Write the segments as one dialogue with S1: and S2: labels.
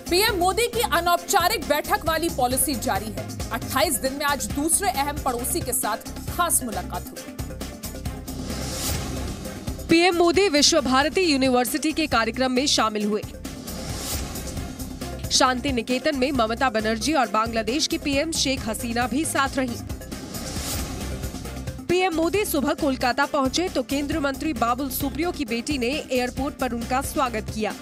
S1: PM Modi की अनौपचारिक बैठक वाली पॉलिसी जारी है। 28 दिन में आज दूसरे अहम पड़ोसी के साथ खास मुलाकात हुई।
S2: पीएम मोदी विश्व भारती यूनिवर्सिटी के कार्यक्रम में शामिल हुए। शांतिनिकेतन में ममता बनर्जी और बांग्लादेश की पीएम शेख हसीना भी साथ रहीं। पीएम मोदी सुबह कोलकाता पहुंचे तो केंद्रीय मंत्री बाबुल सुप्रियो की बेटी ने एयरपोर्ट पर उनका स्वागत किया।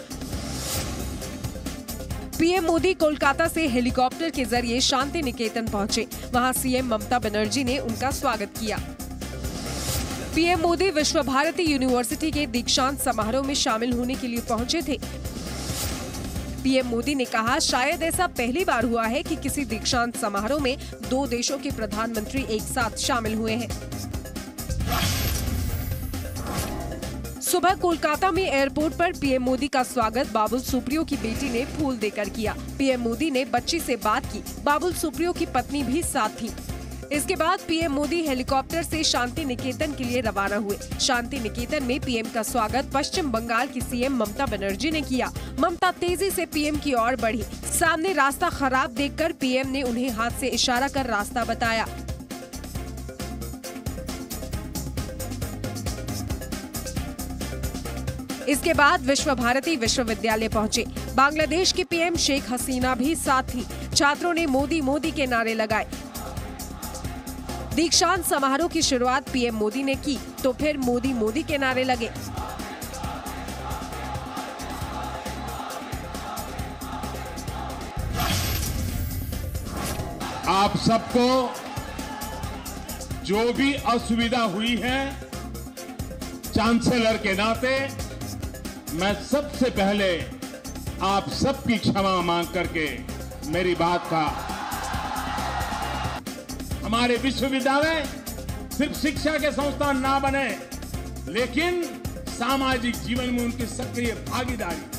S2: पीएम मोदी कोलकाता से हेलीकॉप्टर के जरिए शांतिनिकेतन पहुंचे। वहां सीएम ममता बनर्जी ने उनका स्वागत किया। पीएम मोदी विश्व भारती यूनिवर्सिटी के दीक्षांत समारोह में शामिल होने के लिए पहुंचे थे। पीएम मोदी ने कहा, शायद ऐसा पहली बार हुआ है कि किसी दीक्षांत समारोह में दो देशों के प्रधानमंत्री एक साथ शामिल हुए हैं। सुबह कोलकाता में एयरपोर्ट पर पीएम मोदी का स्वागत बाबुल सुप्रियो की बेटी ने फूल देकर किया। पीएम मोदी ने बच्ची से बात की। बाबुल सुप्रियो की पत्नी भी साथ थी। इसके बाद पीएम मोदी हेलीकॉप्टर से शांतिनिकेतन के लिए रवाना हुए। शांतिनिकेतन में पीएम का स्वागत पश्चिम बंगाल की सीएम ममता बनर्जी ने किया। ममता तेजी से पीएम की ओर बढ़ी। सामने रास्ता खराब देखकर पीएम ने उन्हें हाथ से इशारा कर रास्ता बताया। इसके बाद विश्व भारती विश्वविद्यालय पहुंचे। बांग्लादेश की पीएम शेख हसीना भी साथ थी। छात्रों ने मोदी मोदी के नारे लगाए। दीक्षांत समारोह की शुरुआत पीएम मोदी ने की तो फिर मोदी मोदी के नारे लगे।
S3: आप सबको जो भी असुविधा हुई है, चांसलर के नाते मैं सबसे पहले आप सबकी क्षमा मांग करके मेरी बात का, हमारे विश्वविद्यालय सिर्फ शिक्षा के संस्थान ना बने, लेकिन सामाजिक जीवन में उनकी सक्रिय भागीदारी